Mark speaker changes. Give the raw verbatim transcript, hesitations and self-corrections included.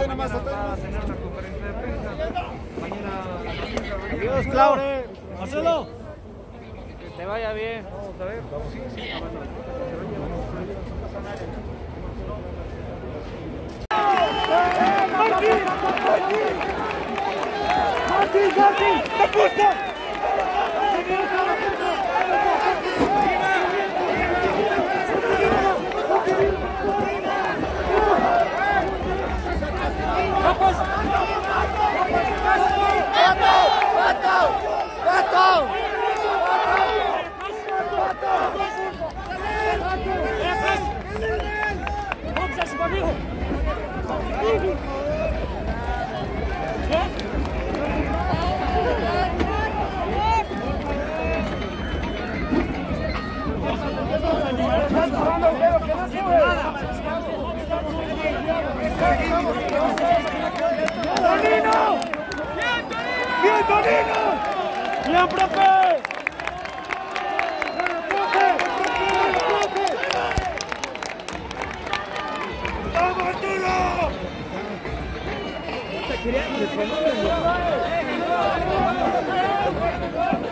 Speaker 1: estoy nomás, estoy
Speaker 2: Va a
Speaker 1: nomás.
Speaker 2: tener una conferencia de prensa. Mañana.
Speaker 3: Adiós, Claure. Marcelo.
Speaker 2: Que te vaya bien. Vamos a ver. Sí, sí. Ah, bueno.
Speaker 4: Martín, Martín, Martín, Martín, ¡te gusta! ¡Tonino! ¡Bien, Tonino! ¡Bien, profe! ¡Vamos, Arturo! Está queriendo,